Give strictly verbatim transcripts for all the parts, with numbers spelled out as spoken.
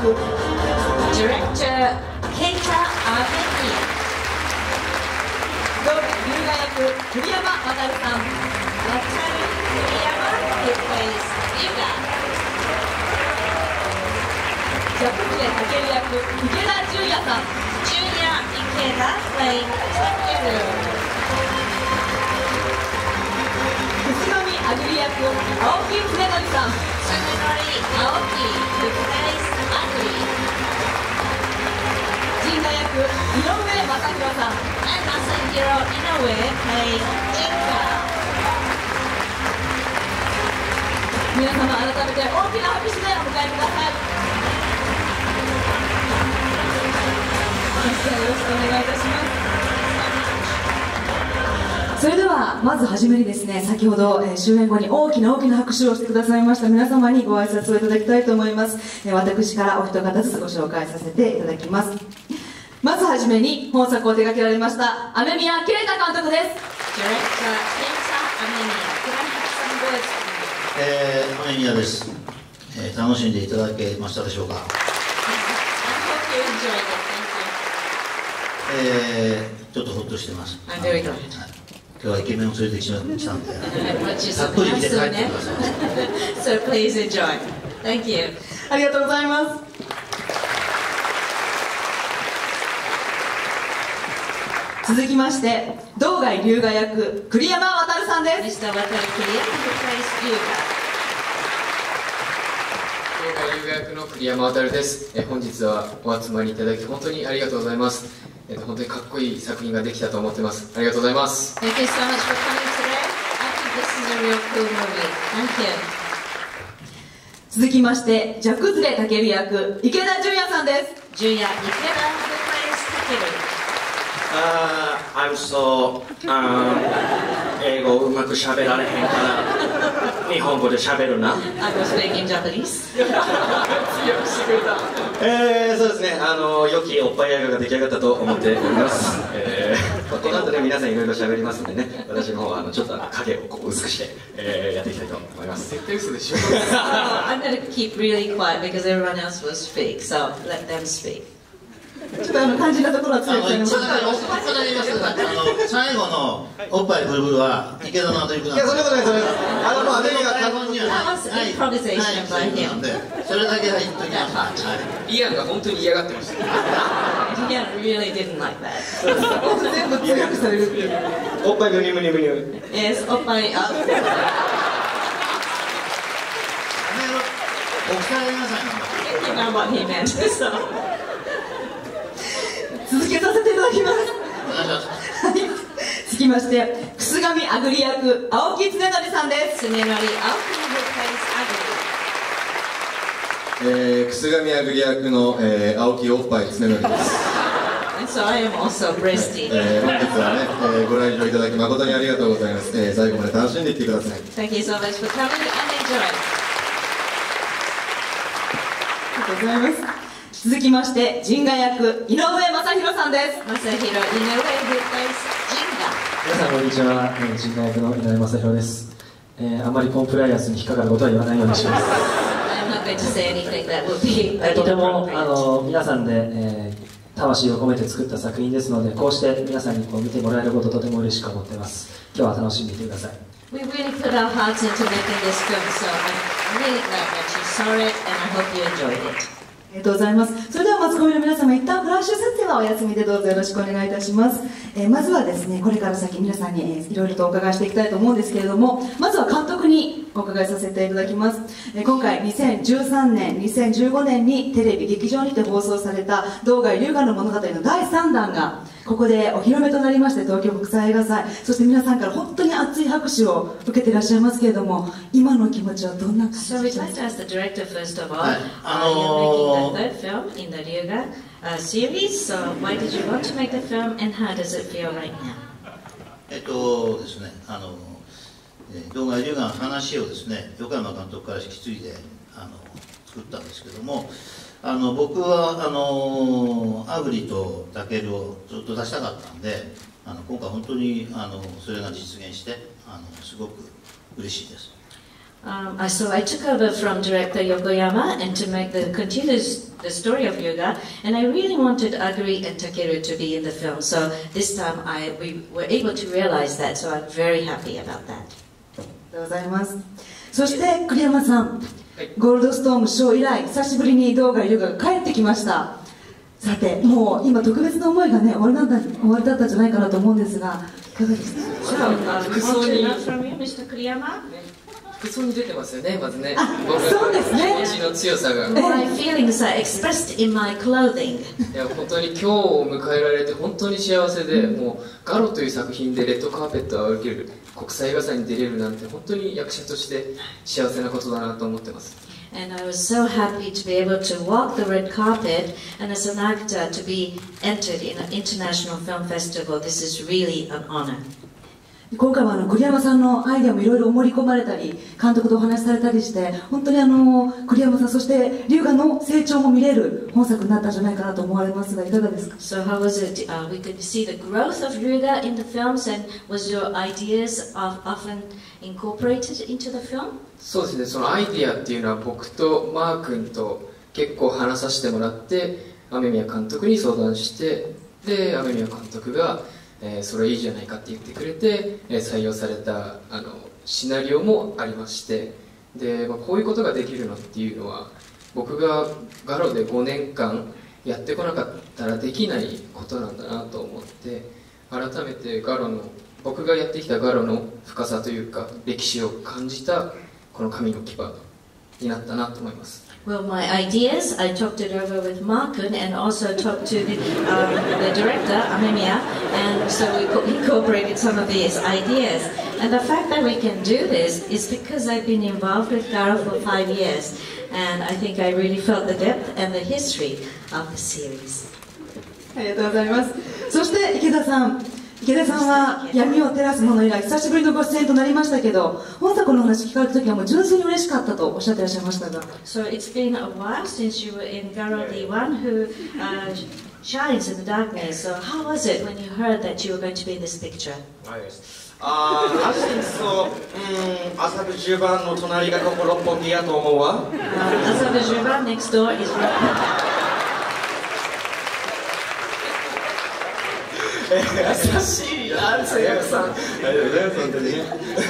Director Keita Amemi。道具龍河役栗山航さん。渡る栗山 who plays Ryuga。ジャプクレタケル役池田純也さん。Junior Ikeda playing Takeru。楠上あぐり役青木恒則さん。Tsunenori Aoki who plays Aguri。陣賀役井上正弘さん。And Masahiro Inoue plays Jinga。皆様改めて大きな拍手でお迎えください。よろしくお願いいたします。それではまずはじめにですね、先ほど、えー、終演後に大きな大きな拍手をしてくださいました皆様にご挨拶をいただきたいと思います。えー、私からお一方ずつご紹介させていただきます。まずはじめに本作を手掛けられました雨宮啓太監督です。 えー、雨宮です、えー、楽しんでいただけましたでしょうか。えー、ちょっとほっとしてます。今日はイケメンを連れてきたんで、たっぷり見て帰ってください。 So please enjoy. Thank you. ありがとうございます。続きまして道外龍河役栗山航さんです。道外龍河役の栗山航です。え本日はお集まりいただき本当にありがとうございます。えっと本当にかっこいい作品ができたと思ってます。ありがとうございます。 Thank you so much for coming today. I think this is a real cool movie. Thank you. 続きましてジャクズレタケル役池田純也さんです。純也池田 who plays Uh, I'm so、um, 英語うまく喋られへんから日本語で喋るな。 I was speaking Japanese. えー、そうですね、あの良きおっぱい映画が出来上がったと思っております。えー、この後ね皆さんいろいろ喋りますんでね、私の方はあのちょっとあの影をこう薄くして、えー、やっていきたいと思います。 絶対嘘でしょ。 I'm going to keep really quiet because everyone else will speak, so let them speak. ちょっとあの肝心なところは強くなります。 最後のおっぱいブルブルは池田の後行くなんで。いやそんなことないです。あのまあ雨宮が過言にはないなんで、それだけは言っときます。 イアンが本当に嫌がってました。 Ian really didn't like that. 全部通訳されるっていう。おっぱいブニブニブニ。 Yes, おっぱいあ。 お二人皆さん。 You know what he meant. So. 続けさせていただきます。続きまして楠上あぐり役青木恒則さんです。恒則青木 who plays あぐり。えー、楠上あぐり役の、えー、青木おっぱい恒則です。 So I am also breasty. えー、本日はね、えー、ご来場いただき誠にありがとうございます。えー、最後まで楽しんでいってください。 Thank you so much for coming and enjoy. ありがとうございます。続きまして陣賀役井上正弘さんです。正弘井上 who plays 陣賀。 皆さんこんにちは、えー、陣賀役の井上正弘です。えー、あんまりコンプライアンスに引っかかることは言わないようにします。とてもあの皆さんで、えー、魂を込めて作った作品ですので、こうして皆さんにこう見てもらえることとても嬉しく思っています。今日は楽しんでいてください。 We really put our hearts into making this film, so I'm really glad that you saw it and I hope you enjoyed it. ありがとうございます。それではマスコミの皆様、一旦フラッシュ設定はお休みでどうぞよろしくお願いいたします。えー、まずはですね、これから先皆さんに、えー、いろいろとお伺いしていきたいと思うんですけれども、まずは監督にお伺いさせていただきます。えー、今回にせんじゅうさんねん、にせんじゅうごねんにテレビ劇場にて放送された道外龍河の物語のだいさんだんがここでお披露目となりまして、東京国際映画祭、そして皆さんから本当に熱い拍手を受けていらっしゃいますけれども、今の気持ちはどんな感じですか？ So we'd like to ask the director first of all, uh, you're making the third film in the Ryuga uh, series, so why did you want to make the film and how does it feel right now? えっとですね、あの道外龍河の話をですね、横山監督から引き継いであの作ったんですけども、あの僕はあのアグリとタケルをずっと出したかったんで、あの今回本当にあのそれが実現してあのすごく嬉しいです。 Um, I, so I took over from director Yokoyama and to make the continue the story of Ryuga, and I really wanted Aguri and Takeru to be in the film. So this time I we were able to realize that. So I'm very happy about that. ありがとうございます。そして栗山さん、ゴールドストームショー以来久しぶりに堂外龍が帰ってきました。さて、もう今特別な思いがね終わりだった終わりだったんじゃないかなと思うんですが、いかがですか。 服装に服装に出てますよね、まずね。 そうですね。 気持ちの強さが。 My feelings are expressed in my clothing. いや本当に今日を迎えられて本当に幸せで、もうガロという作品でレッドカーペットを歩ける、国際映画祭に出れるなんて本当に役者として幸せなことだなと思ってます。 And I was so happy to be able to walk the red carpet and as an actor to be entered in an international film festival. This is really an honor. 今回はあの栗山さんのアイデアもいろいろ盛り込まれたり監督とお話しされたりして本当にあの栗山さんそして龍河の成長も見れる本作になったんじゃないかなと思われますがいかがですか。 So how was it? Uh, we could see the growth of Ryuga in the films, and was your ideas of often incorporated into the film? そうですね、そのアイディアっていうのは僕とマー君と結構話させてもらって雨宮監督に相談してで雨宮監督がえー、それいいじゃないかって言ってくれて、えー、採用されたあのシナリオもありましてで、まあ、こういうことができるのっていうのは僕がガロでごねんかんやってこなかったらできないことなんだなと思って改めてガロの僕がやってきたガロの深さというか歴史を感じたこの神の牙になったなと思います。 Well, my ideas, I talked it over with Markun and also talked to the, um, the director, Amemiya, and so we incorporated some of these ideas. And the fact that we can do this is because I've been involved with Garo for five years, and I think I really felt the depth and the history of the series. ありがとうございます。そして池田さん。池田さんは闇を照らすもの以来久しぶりのご出演となりましたけど本作のお話聞かれた時はもう純粋に嬉しかったとおっしゃっていらっしゃいましたが So it's been a while since you were in Garo, the one who uh, shines in the darkness. So how was it when you heard that you were going to be in this picture? Uh, I think so. Um, Asabu Jubanの隣がここ六本木やと思うわ。 Asabu Juban next door is Roppongi. 優しいな、制約さん。ありがとうございます、本当に。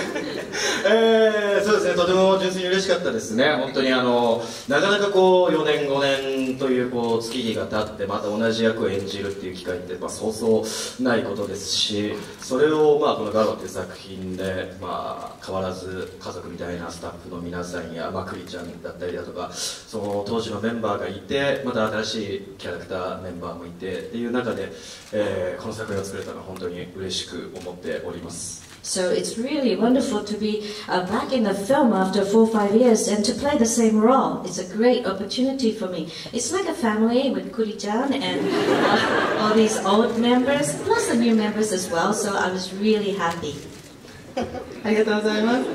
えー、そうですね、とても純粋に嬉しかったですね。本当にあのなかなかこうよねんごねんというこう月日が経ってまた同じ役を演じるっていう機会ってまあそうそうないことですし、それをまあこのガロっていう作品でまあ変わらず家族みたいなスタッフの皆さんやまあクリちゃんだったりだとか、その当時のメンバーがいて、また新しいキャラクターメンバーもいてっていう中で、えー、この作品を作れたのは本当に嬉しく思っております。 So it's really wonderful to be uh, back in the film after four or five years and to play the same role. It's a great opportunity for me. It's like a family with Kuri-chan and uh, all these old members, plus the new members as well. So I was really happy. ありがとうございます。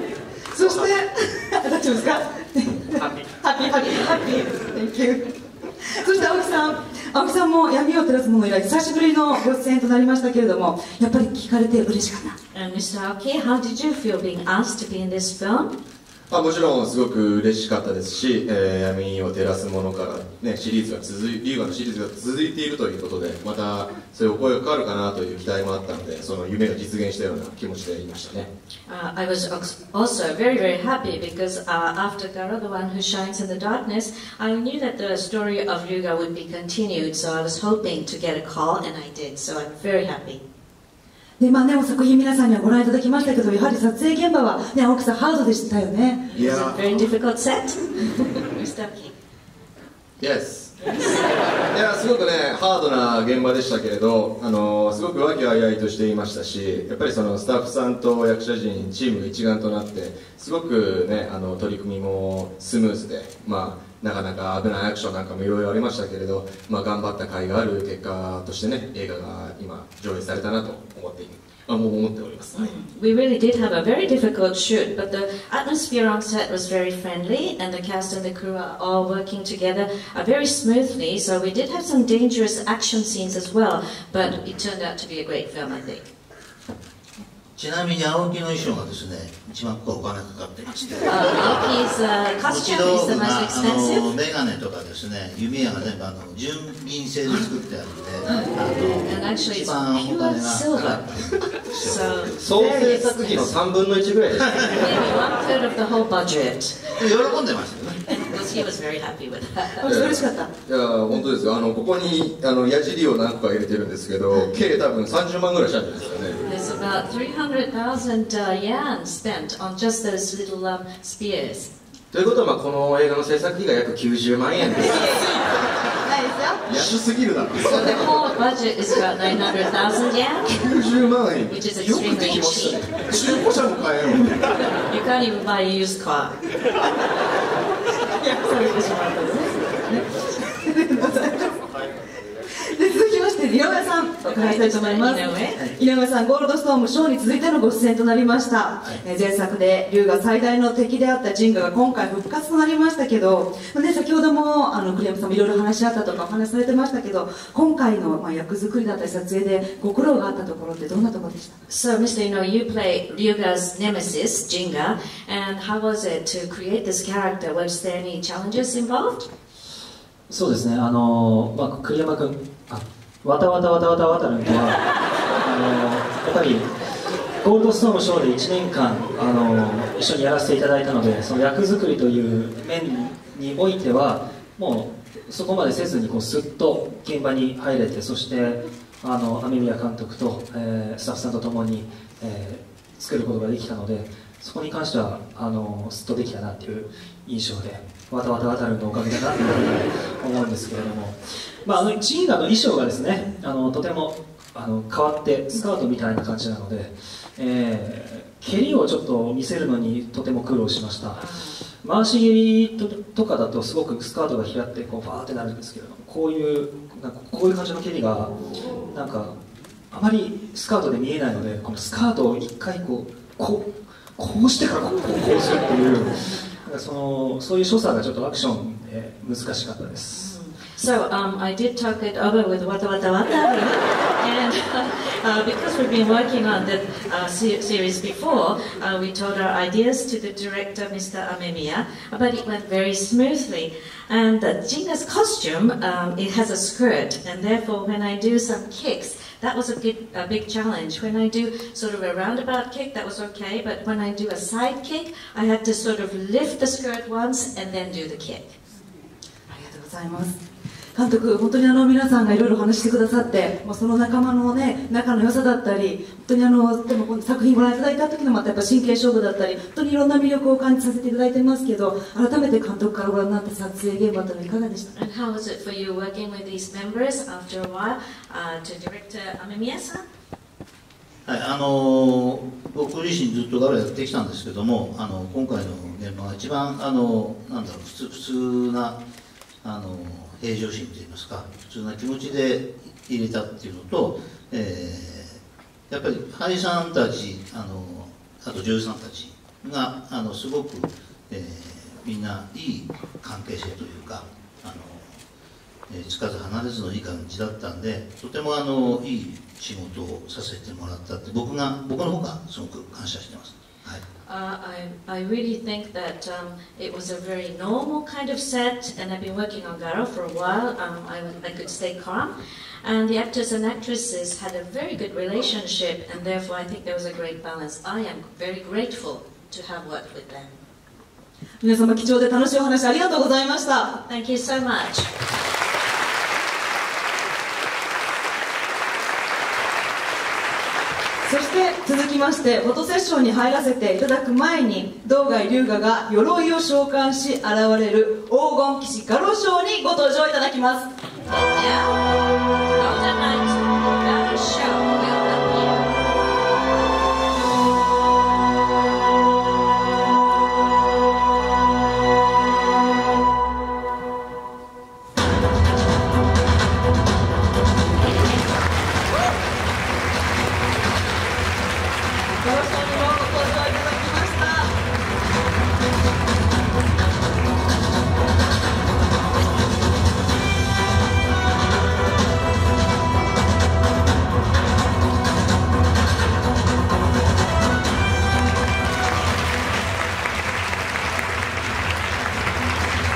そして大丈夫ですか？ハッピーハッピーハッピーハッピー Thank you。そして青木さん、青木さんも闇を照らすもの以来久しぶりのご出演となりましたけれども、やっぱり聞かれて嬉しかった。 And Mister Aoki, how did you feel being asked to be in this film? まあ、もちろんすごく嬉しかったですし、えー、闇を照らすものから、ね、シリーズが続い龍河のシリーズが続いているということでまたそういうお声がかかるかなという期待もあったのでその夢が実現したような気持ちでいましたね。 Uh, I was also very, very happy because uh, after Garo, the one who shines in the darkness, I knew that the story of Ryuga would be continued, so I was hoping to get a call, and I did, so I'm very happy. でまあね、作品皆さんにはご覧いただきましたけどやはり撮影現場は、ね、青木さんハードでしたよね。 It was a very difficult set. Mister Aoki. Yes. いやすごくねハードな現場でしたけれど、あのすごく和気あいあいとしていましたしやっぱりそのスタッフさんと役者陣チームが一丸となってすごくねあの取り組みもスムーズでまあなかなか危ないアクションなんかもいろいろありましたけれど、まあ、頑張った甲斐がある結果としてね映画が今上映されたなと思っているあもう思っております、はい、 We really did have a very difficult shoot, but the atmosphere on set was very friendly and the cast and the crew are all working together uh, very smoothly, so we did have some dangerous action scenes as well, but it turned out to be a great film, I think. ちなみに青木の衣装がですね、一番ここはお金かかってまして、 Uh, Aoki's uh, 持ち costume 道 is 具 the が most あ expensive. のメガネとかですね、弓矢が全部あの純銀製で作ってあるんで、あ And の actually 一 it's 番お金 pure がかか silver. ってるんですよ。 So 総 very 制作費の expensive. さんぶんのいちぐらいですね Maybe one third of the whole budget. 喜んでましたよね。 Because he was very happy with that. 嬉しかった。 いや本当ですよ。あのここにあの矢尻を何個か入れてるんですけど、計多分さんじゅうまんぐらいしたんですよね。 There's about three hundred thousand uh, yen spent on just those little um, spears. ということは、まあ、この映画の制作費が約きゅうじゅうまんえんですないですよ。 安すぎるだろ。 So the whole budget is about nine hundred thousand yen, きゅうじゅうまんえん。 which is よく extremely できましたね。 cheap. 中古車も買えるもん。 You can't even buy a used car. そう言ってしまったですね。で続きまして井上さんお伺いしたいと思います。井上さん、ゴールドストームショーに続いてのご出演となりました。えー前作で龍が最大の敵であったジンガが今回復活となりましたけど、ね、先ほどもあの栗山さんもいろいろ話し合ったとかお話しされてましたけど、今回の、まあ、役作りだったり撮影でご苦労があったところってどんなところでした？ So, Mister Ino, you play Ryuga's nemesis, Jinga, and how was it to create this character? Was there any challenges involved? そうですね、あのまあ、栗山君、あわたわたわたわたわたるんとはあのやっぱりゴールドストームショーでいちねんかんあの一緒にやらせていただいたので、その役作りという面においてはもうそこまでせずにこうスッと現場に入れて、そしてあの雨宮監督と、えー、スタッフさんと共に、えー、作ることができたので、そこに関してはあのスッとできたなっていう印象で、わたわたわたるのおかげだなと思うんですけれども、まあ、あのジンガの衣装がですね、あのとてもあの変わってスカートみたいな感じなので、えー、蹴りをちょっと見せるのにとても苦労しました。回し蹴り と, とかだとすごくスカートが開ってこうバーってなるんですけれども、こういうなんかこういう感じの蹴りがなんかあまりスカートで見えないので、このスカートを一回こうこうこうしてからこうこうするっていう、そのそういう所作がちょっとアクションで難しかったです。 So um, I did talk it over with Wata Wata Wata, and uh, because we've been working on the uh, se series before, uh, we told our ideas to the director, Mister Amemiya, but it went very smoothly. And uh, Jinga's costume, um, it has a skirt, and therefore when I do some kicks, that was a big, a big challenge. When I do sort of a roundabout kick, that was okay, but when I do a side kick, I had to sort of lift the skirt once and then do the kick. ありがとうございます。監督、本当にあの皆さんがいろいろ話してくださって、まあ、その仲間の、ね、仲の良さだったり、本当にあのでもこの作品をご覧いただいた時のまたやっぱ真剣勝負だったり、本当にいろんな魅力を感じさせていただいてますけど、改めて監督からご覧になった撮影現場というのはいかがでしたか？ And how was it for you working with these members after a while uh, to director Amemiya-san? はい、あの僕自身ずっとガロやってきたんですけども、あの今回の現場が一番あのなんだろう普通普通なあの平常心といいますか、普通な気持ちで入れたっていうのと、えー、やっぱり俳優さんたち、あのあと女優さんたちがあのすごく、えー、みんないい関係性というか、あの、えー、つかず離れずのいい感じだったんで、とてもあのいい仕事をさせてもらったって僕が僕の方がすごく感謝してます。はい。 Uh, I, I really think that um, it was a very normal kind of set, and I've been working on Garo for a while. Um, I, I could stay calm, and the actors and actresses had a very good relationship, and therefore I think there was a great balance. I am very grateful to have worked with them. 皆様貴重で楽しいお話ありがとうございました。 Thank you so much. そして続きましてフォトセッションに入らせていただく前に、道外龍河が鎧を召喚し現れる黄金騎士ガロショーにご登場いただきます。 Yeah. Golden Knight, Garo Show will appear.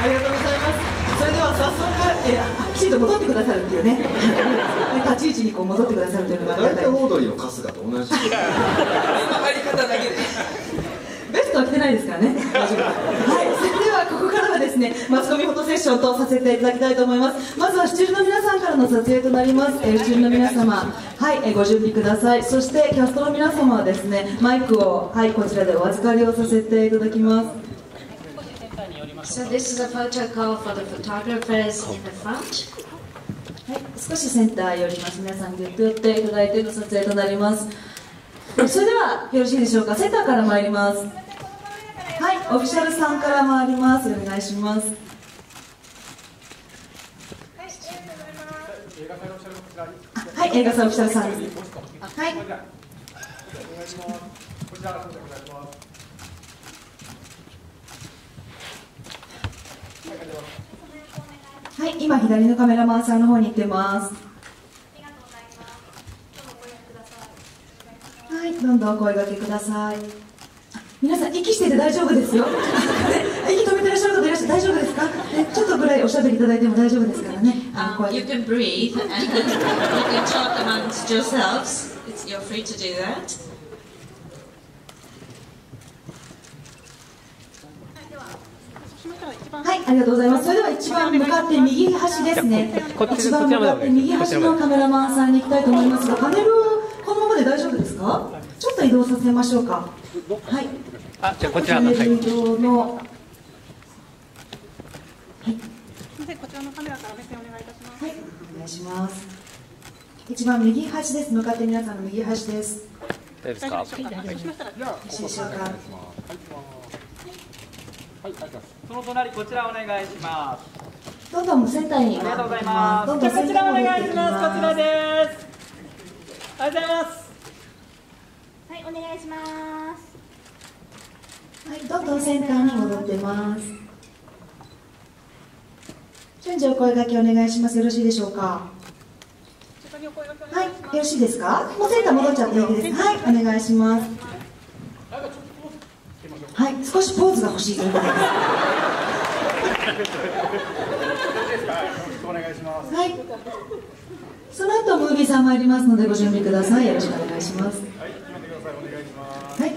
ありがとうございます。それでは早速、えー、きちんと戻ってくださるっていうね立ち位置にこう戻ってくださるというのが大体オードリーの春日と同じ曲がり方だけでベストは着てないですからね。大丈夫。はい、それではここからはですね、マスコミフォトセッションとさせていただきたいと思います。まずはシチュールの皆さんからの撮影となります。えー、シチュールの皆様、はい、えー、ご準備ください。そしてキャストの皆様はですね、マイクを、はい、こちらでお預かりをさせていただきます。 So this is a photo call for the photographers in the front. はい、少しセンター寄ります。皆さんぎゅっと寄っていただいての撮影となります。それではよろしいでしょうか。センターから参ります。はい、オフィシャルさんから参ります。お願いします。はい、映画さんオフィシャルさんです。はい。はい、今左のカメラマンさんの方に行ってます。はい、どんどん声掛けください。皆さん息してて大丈夫ですよ息止めてらっしゃる方いらっしゃる大丈夫ですか？ちょっとぐらいおしゃべりいただいても大丈夫ですからね。 Um, you can breathe and you can talk amongst yourselves. It's, you're free to do that. はい、ありがとうございます。それでは一番向かって右端ですね。一番向かって右端のカメラマンさんに行きたいと思いますが、パネルをこのままで大丈夫ですか？ちょっと移動させましょうか。はい。 あ、じゃあこちらの、 パネル移動の、はい。 すみません、こちらのカメラから目線お願いいたします。 はい、お願いします。一番右端です。向かって皆さんの右端です。 大丈夫ですか？ よろしいでしょうか。 その隣こちらお願いします。 どんどんセンターに。 ありがとうございます。 どんどんセンターに戻ってきます。 こちらです。ありがとうございます。 はい、お願いします。 はい、どんどんセンターに戻ってます。順次お声掛けお願いします。よろしいでしょうか。はい、よろしいですか。もうセンター戻っちゃっていいです。はい、お願いします。はい、少しポーズが欲しいということです。はい。その後ムービーさん参りますのでご準備ください。よろしくお願いします。はい、決めてください。お願いします。はい。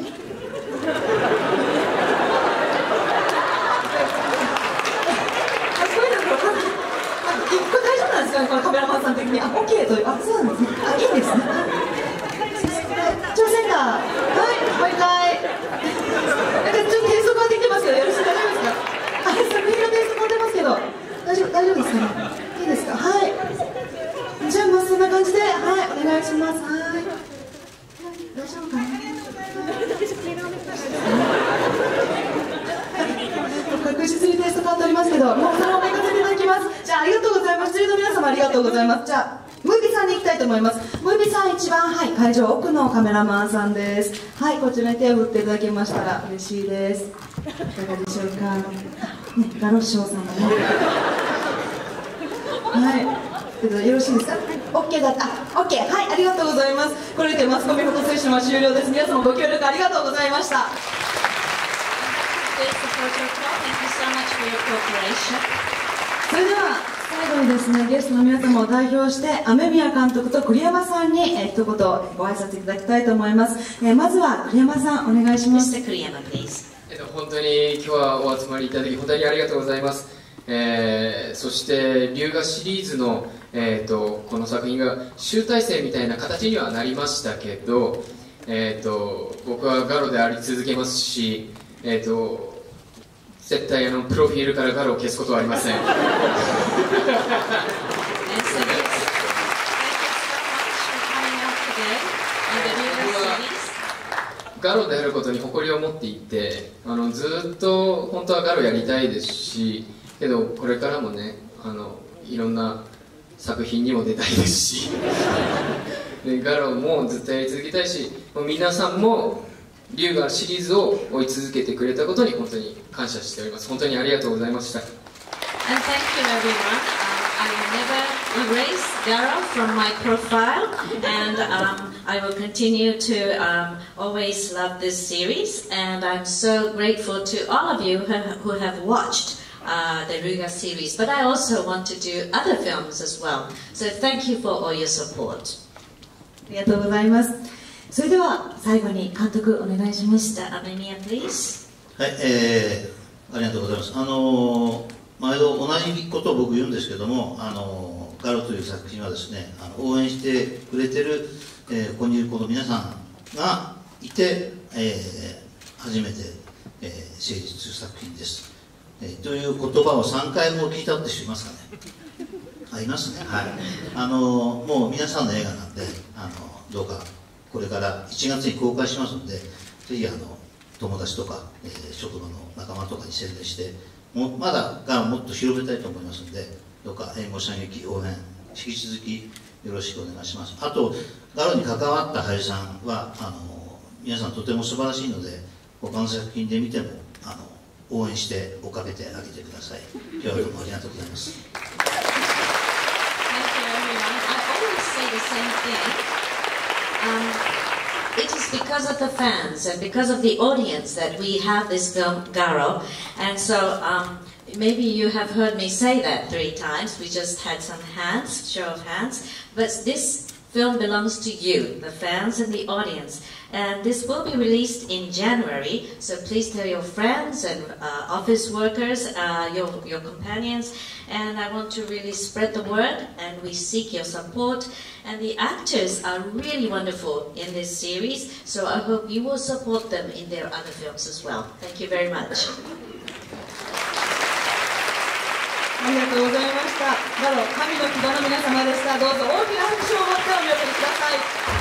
これ大丈夫なんですかね、このカメラマンさん的に。あ、オッケーという、あ、そうなんですね。あ、いいですね。挑戦だ。はい、もう一回。なんかちょっとテイスト変わってきてますけど、よろしい、大丈夫ですか。あ、作品のテイスト変わってますけど、大丈夫、大丈夫ですかね。いいですか。はい。じゃあ、まあ、そんな感じで、はい、お願いします。はい。大丈夫かな。確実にテイスト変わっておりますけど、もうそのまま行かせていただきます。じゃあ、ありがとうございます。出演の皆様ありがとうございます。じゃあ、ムービーさんに行きたいと思います。ムービーさん一番、はい、会場奥のカメラマンさんです。はい、こちらに手を振っていただけましたら嬉しいです。いかがでしょうか。ね、ガロッショーさんもね。はい、よろしいですか。オッケーだった。オッケー、はい、ありがとうございます。これでマスコミフォトセッションは終了です。皆様ご協力ありがとうございました。それでは最後にですね、ゲストの皆様を代表して雨宮監督と栗山さんに、えー、一言ご挨拶いただきたいと思います。えー、まずは栗山さんお願いします。 栗山 please。 えっと本当に今日はお集まりいただき本当にありがとうございます。えー、そして龍河シリーズの、えー、とこの作品が集大成みたいな形にはなりましたけど、えー、と僕はガロであり続けますし、えー、と絶対あのプロフィールからガロを消すことはありません。ガロであることに誇りを持っていて、あのずっと本当はガロやりたいですし、けどこれからもね、あのいろんな作品にも出たいですしでガロもずっとやり続けたいし、皆さんも龍河シリーズを追い続けてくれたことに本当に感謝しております。本当にありがとうございました。 And thank you everyone. Uh, I will never erase Garo from my profile, and um, I will continue to um, always love this series, and I'm so grateful to all of you who, who have watched uh, the Ruga series, but I also want to do other films as well. So thank you for all your support. ありがとうございます。それでは最後に監督お願いします。 Mister Amemiya, please. はい、えー、ありがとうございます。あのー、毎度同じことを僕言うんですけども、あのー、ガロという作品はですね、あの応援してくれてる、えー、ここにいるこの皆さんがいて、えー、初めて、えー、成立する作品です、えー、という言葉をさんかいも聞いたって知りますかね。ありますね。はい。あのー、もう皆さんの映画なんで、あのー、どうかこれからいちがつに公開しますので、ぜひあの友達とか、えー、職場の仲間とかに宣伝して、もまだがもっと広めたいと思いますので、どうか援護射撃応援引き続きよろしくお願いします。あとガロに関わった俳優さんはあの皆さんとても素晴らしいので、他の作品で見てもあの応援して追っかけてあげてください。今日はどうもありがとうございます。 Um, it is because of the fans and because of the audience that we have this film Garo, and so um, maybe you have heard me say that three times. We just had some hands, show of hands, but this film belongs to you, the fans and the audience, and this will be released in January, so please tell your friends and uh, office workers, uh, your, your companions, and I want to really spread the word, and we seek your support, and the actors are really wonderful in this series, so I hope you will support them in their other films as well. Thank you very much. ありがとうございました。ガロ神の木場の皆様でした。どうぞ大きな拍手を持ってお見送りください。